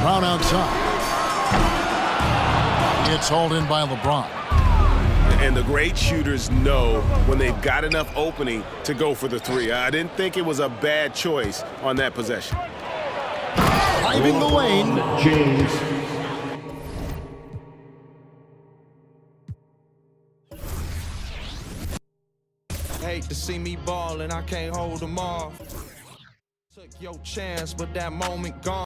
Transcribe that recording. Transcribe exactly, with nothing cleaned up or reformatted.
Brown outside. It's hauled in by LeBron. And the great shooters know when they've got enough opening to go for the three. I didn't think it was a bad choice on that possession. Driving the lane. James. Hate to see me ball and I can't hold them off. Took your chance, but that moment gone.